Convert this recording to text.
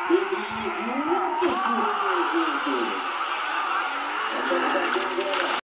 Pedrinho, muito furo no evento. Essa não vai ter agora.